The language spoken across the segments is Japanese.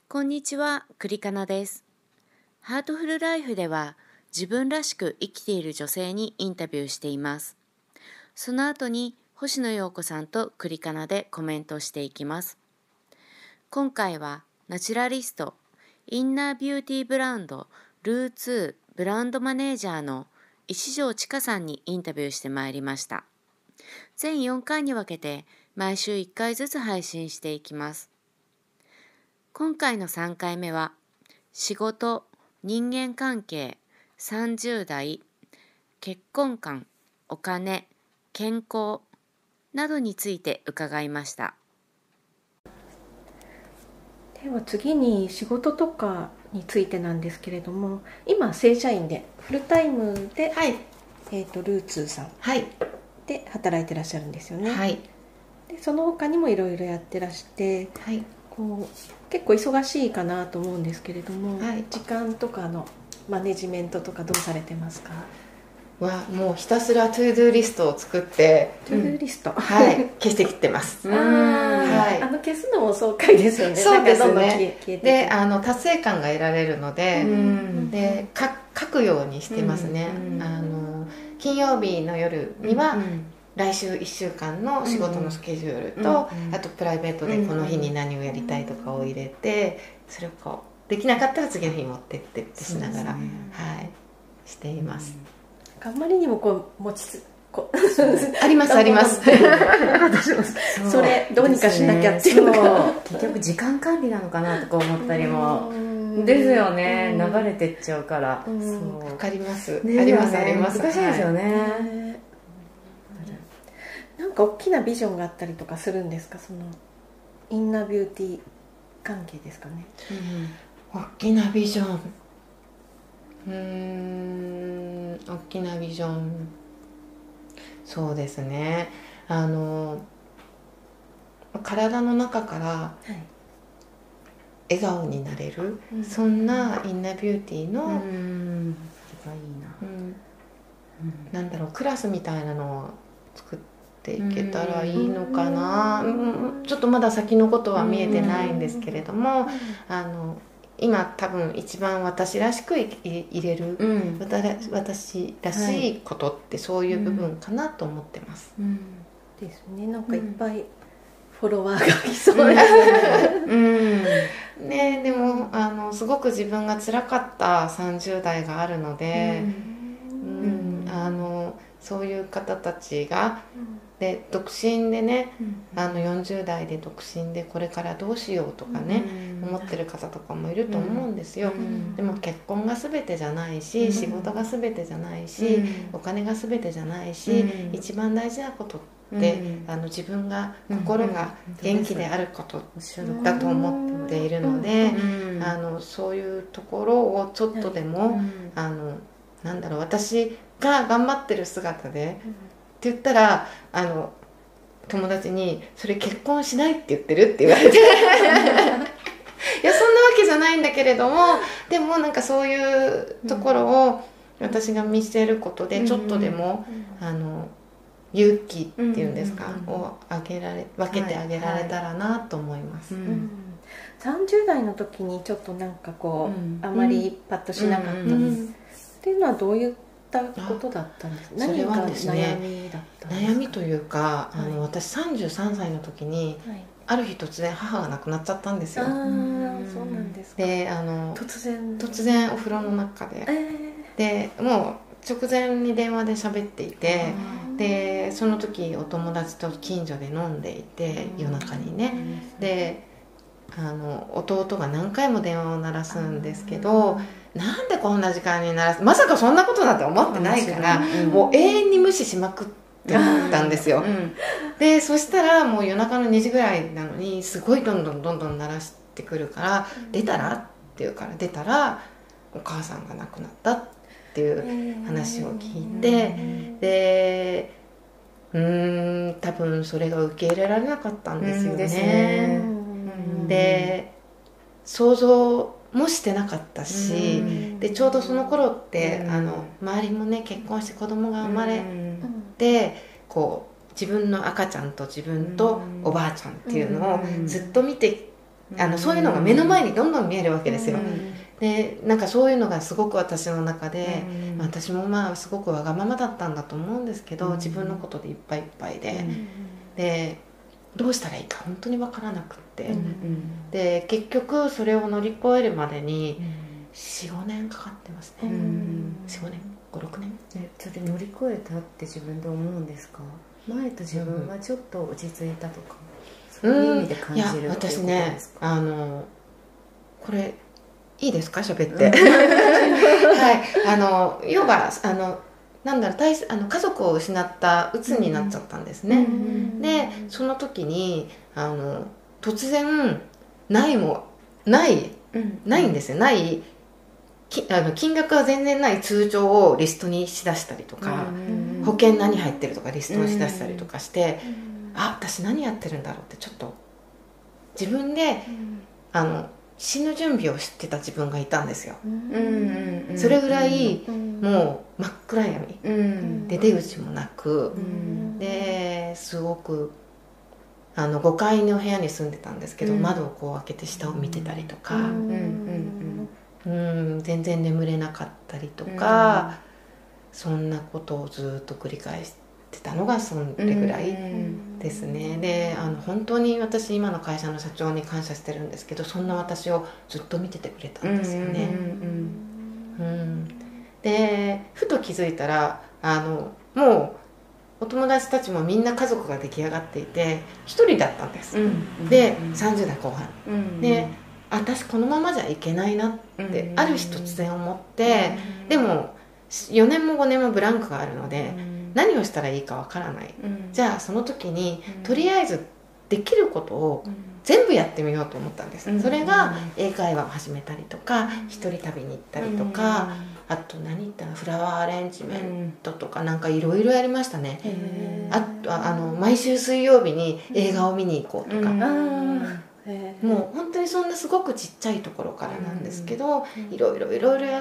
こんにちは、クリカナです。ハートフルライフでは自分らしく生きている女性にインタビューしています。その後に星野陽子さんとクリカナでコメントしていきます。今回はナチュラリスト、インナービューティーブランドルーツーブランドマネージャーの石條千佳さんにインタビューしてまいりました。全4回に分けて毎週1回ずつ配信していきます。今回の3回目は仕事、人間関係、30代、結婚観、お金、健康などについて伺いました。 では次に仕事とかについてなんですけれども、今正社員でフルタイムで、 はい、 ルーツーさんはいで働いてらっしゃるんですよね。 はいでその他にもいろいろやってらして、 はい、 こう結構忙しいかなと思うんですけれども、 はい、 時間とかのマネジメントとかどうされてますか？ はもうひたすらトゥードゥーリストを作ってトゥードゥーリスト、 はい、消してきてます。 はい、消すのも爽快ですよね。 そうですね。 なんかどんどん消えてで達成感が得られるので、で書くようにしてますね。金曜日の夜には、来週1週間の仕事のスケジュールと、あとプライベートでこの日に何をやりたいとかを入れて、それをこうできなかったら次の日持ってってってしながら、はい、しています。 あんまりにもこう持ちつありますあります私もそれどうにかしなきゃっていうのが結局時間管理なのかなとか思ったりもですよね。流れてっちゃうからわかります。 ありますあります。難しいですよね。なんか大きなビジョンがあったりとかするんですか？そのインナービューティー関係ですかね。 大きなビジョン、大きなビジョン、そうですね、体の中から笑顔になれる、そんなインナービューティーのなんだろう、クラスみたいなのを作っていけたらいいのかな。ちょっとまだ先のことは見えてないんですけれども、今多分一番私らしく入れる、私らしいことってそういう部分かなと思ってます。 ですね。なんかいっぱいフォロワーがいそうですね。でもすごく自分が辛かった30代があるので、そういう方たちが、で独身でね、40代で独身でこれからどうしようとかね、思ってる方とかもいると思うんですよ。でも結婚が全てじゃないし、仕事が全てじゃないし、お金が全てじゃないし、一番大事なことって自分が心が元気であることだと思っているので、そういうところをちょっとでも、なんだろう、私が頑張ってる姿で、って言ったら友達に「それ結婚しないって言ってる?」って言われていやそんなわけじゃないんだけれども、でもなんかそういうところを私が見せることでちょっとでも勇気っていうんですか、を分けてあげられたらなと思います。 30代の時にちょっとなんかこう、あまりパッとしなかったっていうのはどういったことだったんですか？ それはですね、 悩みだったんですか？ 悩みというか、私33歳の時に、ある日突然母が亡くなっちゃったんですよ。 そうなんですか。 で突然お風呂の中で、でもう直前に電話で喋っていて、でその時お友達と近所で飲んでいて、夜中にね、で弟が何回も電話を鳴らすんですけど、なんでこんな時間に鳴らす、まさかそんなことなんて思ってないから、もう永遠に無視しまくってたんですよ。でそしたらもう夜中の2時ぐらいなのにすごいどんどん鳴らしてくるから「出たら?」って言うから出たらお母さんが亡くなったっていう話を聞いて、で多分それが受け入れられなかったんですよね。で想像もしてなかったし、でちょうどその頃って周りもね結婚して子供が生まれて、こう自分の赤ちゃんと自分とおばあちゃんっていうのをずっと見てそういうのが目の前にどんどん見えるわけですよ。でなんかそういうのがすごく私の中で、私もまあすごくわがままだったんだと思うんですけど、自分のことでいっぱいいっぱいで、でどうしたらいいか本当に分からなくって、で結局それを乗り越えるまでに 4,5 年かかってますね。4,5 年5,6 年。 それ乗り越えたって自分で思うんですか？前と自分はちょっと落ち着いたとか、そういう意味で感じるっていうことですか？ いや私ね、これいいですか喋って、はい、要はなんだろう、家族を失った鬱になっちゃったんですね。でその時に突然ないんですよ。金額は全然ない通帳をリストにしだしたりとか、保険何入ってるとかリストにしだしたりとかして、私何やってるんだろうってちょっと自分で死ぬ準備をしてた自分がいたんですよ。それぐらいもう真っ暗闇で出口もなく、ですごく5階の部屋に住んでたんですけど、窓をこう開けて下を見てたりとか、全然眠れなかったりとか、そんなことをずっと繰り返してたのがそれぐらいですね。で本当に私今の会社の社長に感謝してるんですけど、そんな私をずっと見ててくれたんですよね。でふと気づいたらもうお友達たちもみんな家族が出来上がっていて一人だったんです、で30代後半、で私このままじゃいけないなってある日突然思って、でも4年も5年もブランクがあるので、何をしたらいいかわからない、じゃあその時にとりあえずできることを全部やってみようと思ったんです、それが英会話を始めたりとか、一人旅に行ったりとか、あと何言ったらフラワーアレンジメントとかなんかいろいろやりましたね。あと毎週水曜日に映画を見に行こうとか、もう本当にそんなすごくちっちゃいところからなんですけど、いろいろやって、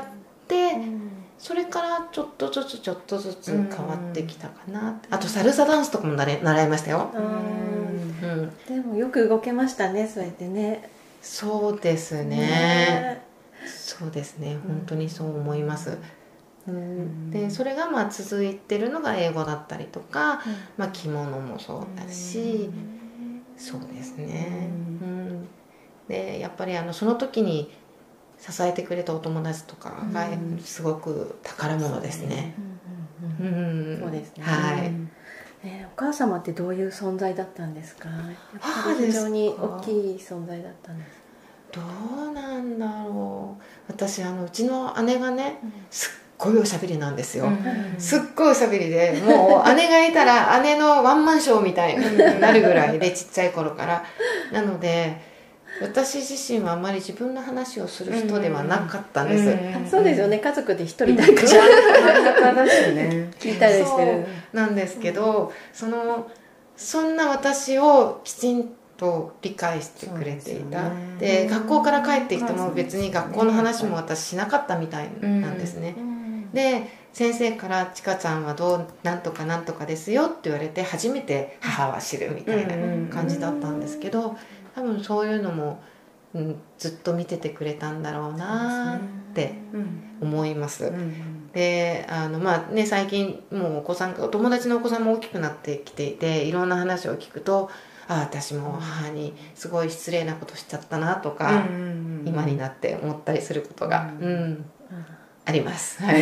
それからちょっとずつ変わってきたかな。あとサルサダンスとかも習いましたよ。 でもよく動けましたね、そうやってね。 そうですね、そうですね、本当にそう思います。でそれがまあ続いてるのが英語だったりとか、着物もそうだし、そうですね。でやっぱりその時に支えてくれたお友達とかがすごく宝物ですね。 そうですね。はい。お母様ってどういう存在だったんですか？やっぱり非常に大きい存在だったんですか？ どうなんだろう。私うちの姉がね、すっごいおしゃべりなんですよ。すっごいおしゃべりで、もう姉がいたら姉のワンマンショーみたいになるぐらいで、ちっちゃい頃から。なので私自身はあまり自分の話をする人ではなかったんです。 そうですよね、家族で一人だからだしね、 聞いたりしてる。 なんですけど、そんな私をきちんと理解してくれていた。で学校から帰ってきても別に学校の話も私しなかったみたいなんですね。で先生から「ちかちゃんはなんとかなんとかですよ」って言われて初めて母は知るみたいな感じだったんですけど、多分そういうのも、ずっと見ててくれたんだろうなって思います。で最近もうお友達のお子さんも大きくなってきていて、いろんな話を聞くと、私も母にすごい失礼なことしちゃったなとか、今になって思ったりすることが、あります。はい。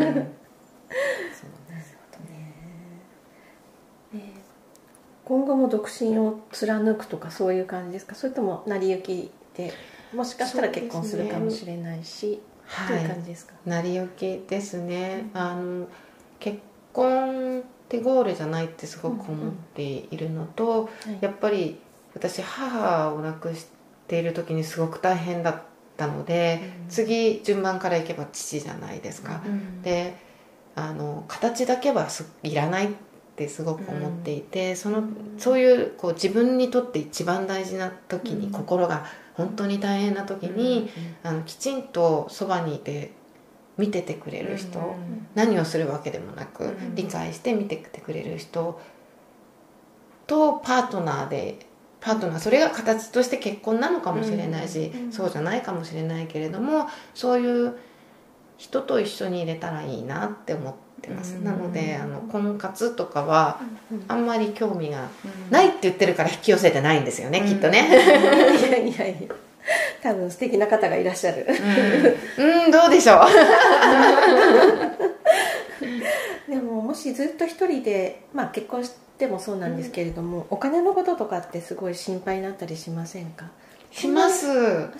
今後も独身を貫くとかそういう感じですか？それとも成り行きでもしかしたら結婚するかもしれないし、という感じですか？ 成り行きですね。結婚ってゴールじゃないってすごく思っているのと、やっぱり私母を亡くしている時にすごく大変だったので、次順番からいけば父じゃないですか。で形だけはいらないってすごく思っていて、そういう自分にとって一番大事な時に、心が本当に大変な時に、きちんとそばにいて見ててくれる人、何をするわけでもなく理解して見ててくれる人とパートナーでパートナー、それが形として結婚なのかもしれないし、そうじゃないかもしれないけれども、そういう人と一緒に入れたらいいなって思ってます。なので婚活とかはあんまり興味がないって言ってるから引き寄せてないんですよね、きっとね。 いやいやいや、多分素敵な方がいらっしゃる。 どうでしょう。 でももしずっと一人で、結婚してもそうなんですけれども、お金のこととかってすごい心配になったりしませんか？ します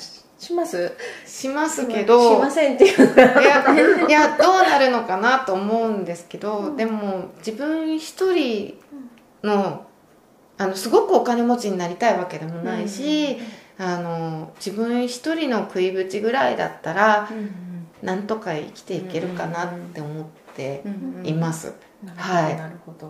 けど、 しませんっていういやどうなるのかなと思うんですけど、でも自分一人のすごくお金持ちになりたいわけでもないし、自分一人の食いぶちぐらいだったら、なんとか生きていけるかなって思っています。はい。 なるほど。はい。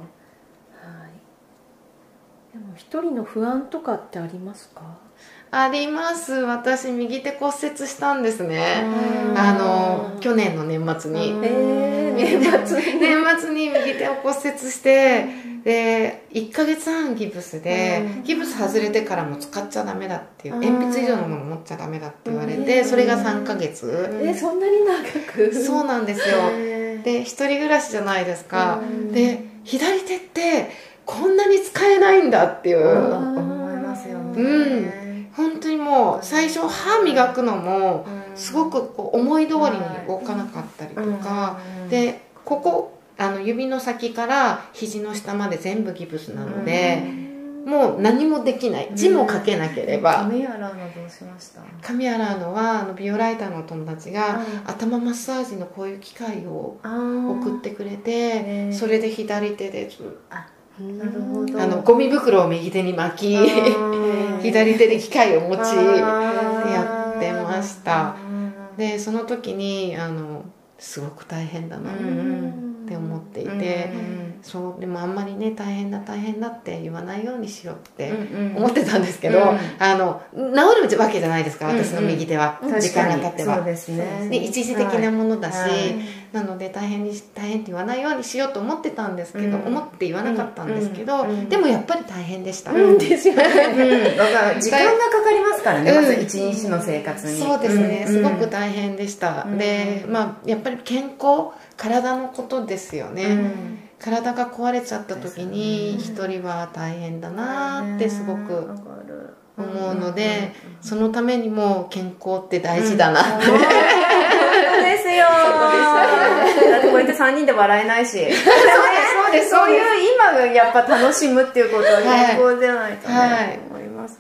でも一人の不安とかってありますか？ あります。私右手骨折したんですね。去年の年末に。年末に右手を骨折して、で1ヶ月半ギプスで、ギプス外れてからも使っちゃダメだっていう、鉛筆以上のもの持っちゃダメだって言われて、それが3ヶ月。 そんなに長く？ そうなんですよ。で一人暮らしじゃないですか。で左手ってこんなに使えないんだっていう。 思いますよね。 本当にもう最初歯磨くのもすごく思い通りに動かなかったりとかで、ここ指の先から肘の下まで全部ギプスなので、もう何もできない、字も書けなければ。 髪洗うのどうしました？ 髪洗うのは美容ライターのお友達が頭マッサージのこういう機械を送ってくれて、それで左手でなるほど。 ゴミ袋を右手に巻き左手で機械を持ちやってました。でその時にすごく大変だなって思っていて、そうでもあんまりね、大変だって言わないようにしようって思ってたんですけど、治るわけじゃないですか、私の右手は。時間が経ってはそうですね。 で一時的なものだし、なので大変って言わないようにしようと思ってたんですけど、思って言わなかったんですけど、でもやっぱり大変でした。 ですよね。 時間がかかりますからね、まず一日の生活に。 そうですね、すごく大変でした。でやっぱり健康、体のことですよね。体が壊れちゃった時に一人は大変だなってすごく思うので、そのためにも健康って大事だなって。 そうですよ。だってこうやって3人で笑えないし。そういう今がやっぱ楽しむっていうことは健康じゃないとね、思います。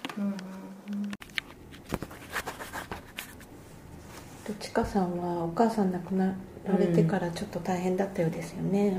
ちかさんはお母さん亡くなられてからちょっと大変だったようですよね。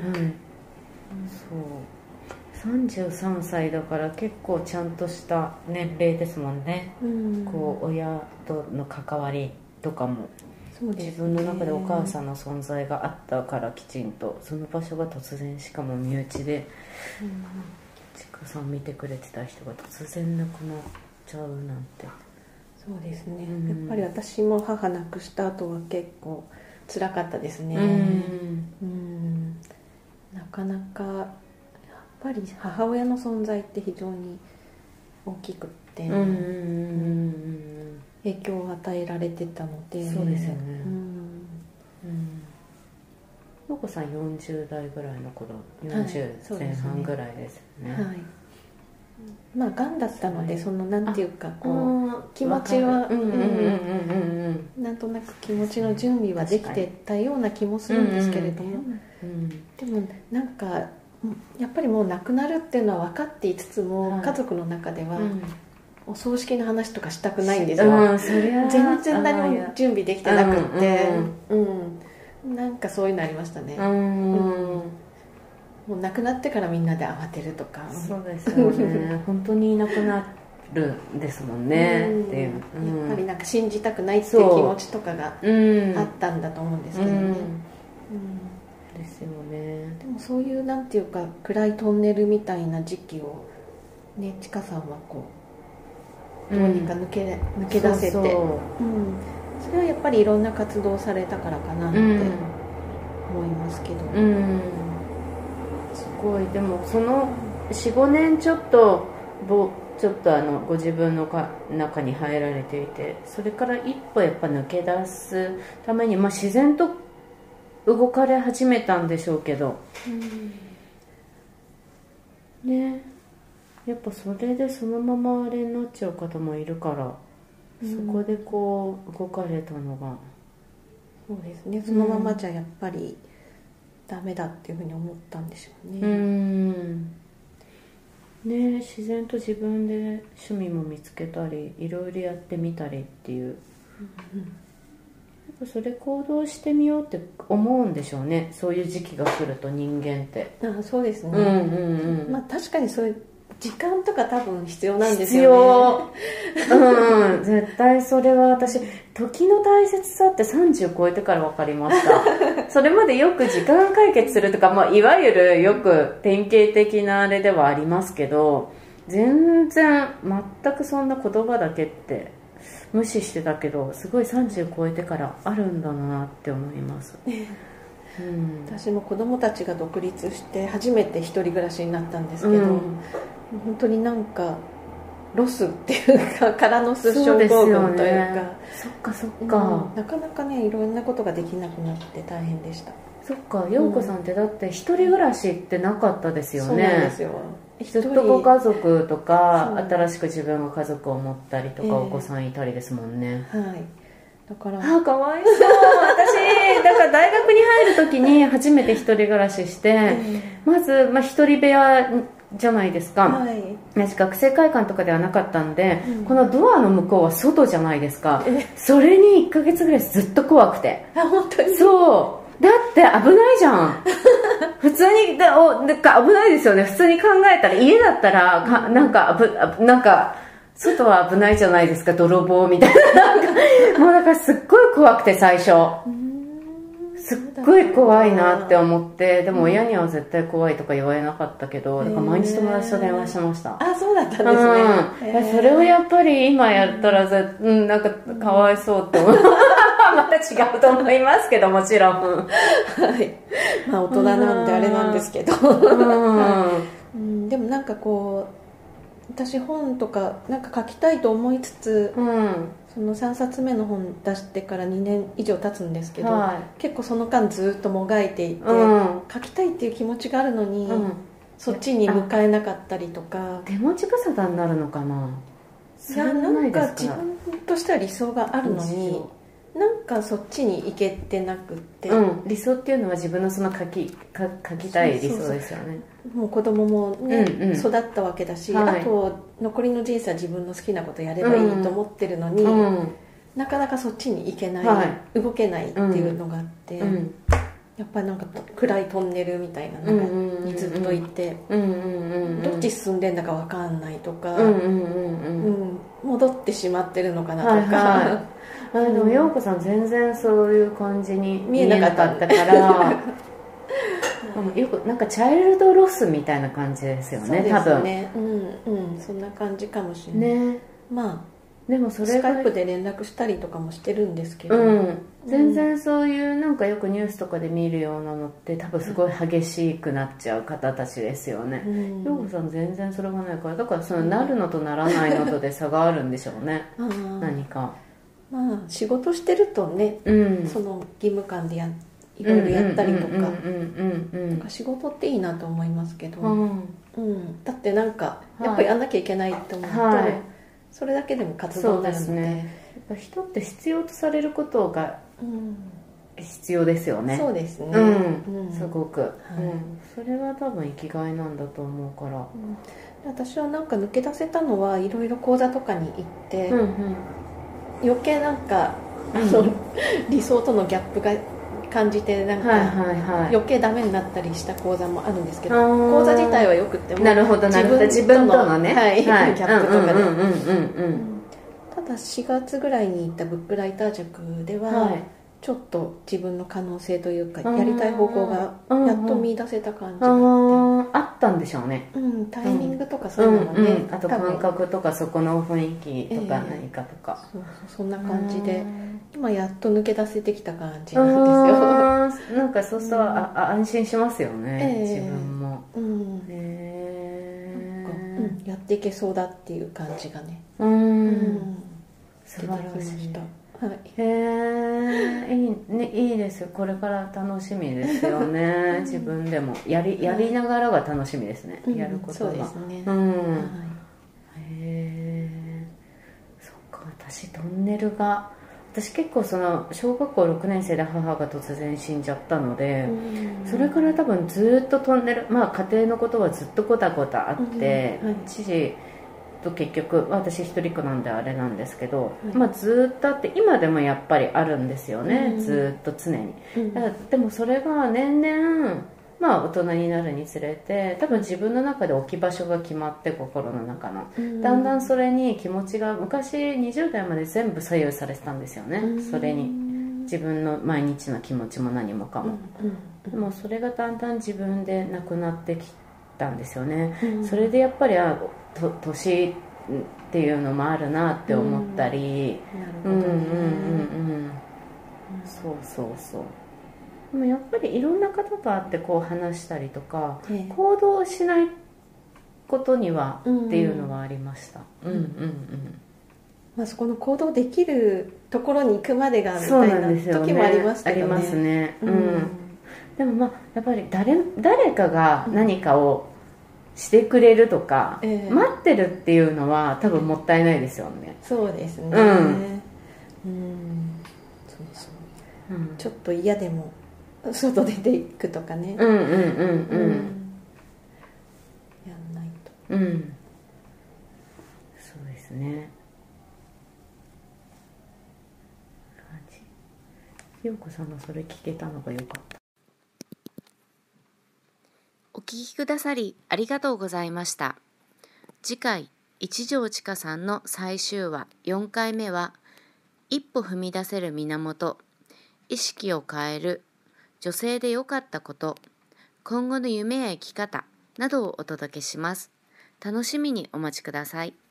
そう33歳だから結構ちゃんとした年齢ですもんね。こう親との関わりとかも、自分の中でお母さんの存在があったからきちんと、その場所が突然、しかも身内でちかさん見てくれてた人が突然亡くなっちゃうなんて。 そうですね、やっぱり私も母亡くした後は結構辛かったですね。なかなかやっぱり母親の存在って非常に大きくって影響を与えられてたので。 そうですよね。のこさん40代ぐらいの頃、40前半ぐらいですよね。はい。 がんだったので、そのなんていうかこう気持ちはなんとなく気持ちの準備はできてたような気もするんですけれども、でもなんかやっぱりもう亡くなるっていうのは分かっていつつも、家族の中ではお葬式の話とかしたくないんですよ。全然何も準備できてなくって、なんかそういうのありましたね。もう亡くなってからみんなで慌てるとか。 そうですよね。本当にいなくなるんですもんね。っていう、 やっぱりなんか信じたくないっていう気持ちとかがあったんだと思うんですけどね。 ですよね。 でもそういうなんていうか暗いトンネルみたいな時期をね、ちかさんはこうどうにか抜け出せて、それはやっぱりいろんな活動をされたからかなって思いますけど。すごい。でもその 4,5 年ちょっとちょっとご自分の中に入られていて、それから一歩やっぱ抜け出すために、自然と動かれ始めたんでしょうけど、ね、やっぱそれでそのままあれになっちゃう方もいるから、そこでこう動かれたのが、 そうですね、そのままじゃやっぱりダメだっていうふうに思ったんでしょうね。 ね、自然と自分で趣味も見つけたり、いろいろやってみたりっていう、やっぱそれ行動してみようって思うんでしょうね、そういう時期が来ると人間って。 そうですね、確かにそういう時間とか多分必要なんですよね。絶対それは私、時の大切さって30超えてから分かりましたそれまでよく時間解決するとか、いわゆるよく典型的なあれではありますけど、全然全くそんな言葉だけって無視してたけど、すごい30超えてからあるんだなって思います私も子供たちが独立して初めて一人暮らしになったんですけど、本当になんかロスっていうか、空の巣症候群というか、 そっかそっか、 なかなかね、いろんなことができなくなって大変でした。 そっか、陽子さんってだって一人暮らしってなかったですよね。 そうなんですよ、 ずっとご家族とか、新しく自分が家族を持ったりとか、お子さんいたりですもんね。 だからかわいそう私だから大学に入る時に初めて一人暮らしして、まず、一人部屋じゃないですか、私学生会館とかではなかったんで、このドアの向こうは外じゃないですか。それに1ヶ月ぐらいずっと怖くて。 本当にそうだって危ないじゃん普通に危ないですよね。普通に考えたら、家だったらなんか外は危ないじゃないですか、泥棒みたいなもうだからすっごい怖くて、最初すっごい怖いなって思って。でも親には絶対怖いとか言われなかったけど、だから毎日友達と電話してました。 そうだったんですね。 それをやっぱり今やったらなんかかわいそうって思うまた違うと思いますけど、もちろん大人なんであれなんですけどでもなんかこう、私本とかなんか書きたいと思いつつ、その3冊目の本出してから2年以上経つんですけど、結構その間ずっともがいていて、書きたいっていう気持ちがあるのに、そっちに向かえなかったりとか。 手持ち無沙汰になるのかな。 いや、なんか自分としては理想があるのに、なんかそっちに行けてなくって、 理想っていうのは自分のその書きたい理想ですよね。 もう子供もね、育ったわけだし、あと残りの人生は自分の好きなことやればいいと思ってるのに、なかなかそっちに行けない、動けないっていうのがあって、やっぱりなんか暗いトンネルみたいな中にずっといて、どっち進んでんだか分かんないとか、戻ってしまってるのかなとか。 でも陽子さん全然そういう感じに見えなかったからよくなんかチャイルドロスみたいな感じですよね、多分。 そんな感じかもしれない。 でもそれスカイプで連絡したりとかもしてるんですけど、 全然そういうなんかよくニュースとかで見るようなのって多分すごい激しくなっちゃう方たちですよね。陽子さん全然それがないから、だからそのなるのとならないのとで差があるんでしょうね何か。 仕事してるとね、その義務感でいろいろやったりとか、仕事っていいなと思いますけど、だってなんかやっぱりやんなきゃいけないって思うと、それだけでも活動になるので、やっぱ人って必要とされることが必要ですよね。 そうですね、 すごく、それは多分生きがいなんだと思うから、 私はなんか抜け出せたのはいろいろ講座とかに行って、余計なんか、理想とのギャップが感じて、なんか余計ダメになったりした講座もあるんですけど、講座自体はよくても、 なるほどなるほど、自分とのね、 ギャップとかで。ただ4月ぐらいに行ったブックライター塾では、ちょっと自分の可能性というか、やりたい方向がやっと見出せた感じがあったんでしょうね。 タイミングとかそういうのもね、 あと感覚とかそこの雰囲気とか何かとか、 そんな感じで今やっと抜け出せてきた感じなんですよ。 なんかそうすると安心しますよね、自分も。 やっていけそうだっていう感じがね、 素晴らしい。 はい、 へえ、いいね、いいですよ。これから楽しみですよね。自分でもやりながらが楽しみですね。やることが。 そうですね。 へえ、そっか。私トンネルが、私結構その小学校6年生で母が突然死んじゃったので、それから多分ずっとトンネル、まあ家庭のことはずっとゴタゴタあって、父と結局私一人っ子なんであれなんですけど、まあずっとあって、今でもやっぱりあるんですよね、ずっと常に。でもそれが年々まあ大人になるにつれて、多分自分の中で置き場所が決まって、心の中の、だんだんそれに気持ちが、昔20代まで全部左右されてたんですよね、それに。自分の毎日の気持ちも何もかも。でもそれがだんだん自分でなくなってきたんですよね。それでやっぱり年っていうのもあるなって思ったり、そうそうそう。でもやっぱりいろんな方と会ってこう話したりとか、行動しないことにはっていうのはありました。 まあそこの行動できるところに行くまでがみたいな時もありますけどね。 ありますね。でもまあやっぱり誰かが何かをしてくれるとか、待ってるっていうのは多分もったいないですよね。 そうですね。ちょっと嫌でも外出ていくとかね。やんないと。 そうですね。陽子さんのそれ聞けたのがよかった。 お聞きくださりありがとうございました。次回、一条千佳さんの最終話4回目は、一歩踏み出せる源、意識を変える、女性で良かったこと、今後の夢や生き方などをお届けします。楽しみにお待ちください。